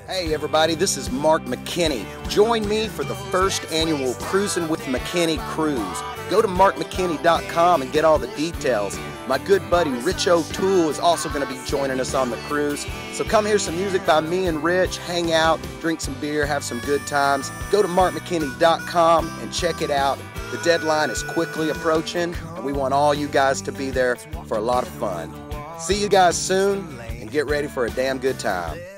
Hey everybody, this is Mark McKinney. Join me for the first annual Crusin with McKinney cruise. Go to McKinney.mov and get all the details. My good buddy Rich O'Toole is also going to be joining us on the cruise. So come hear some music by me and Rich, hang out, drink some beer, have some good times. Go to MarkMcKinney.com and check it out. The deadline is quickly approaching and we want all you guys to be there for a lot of fun. See you guys soon and get ready for a damn good time.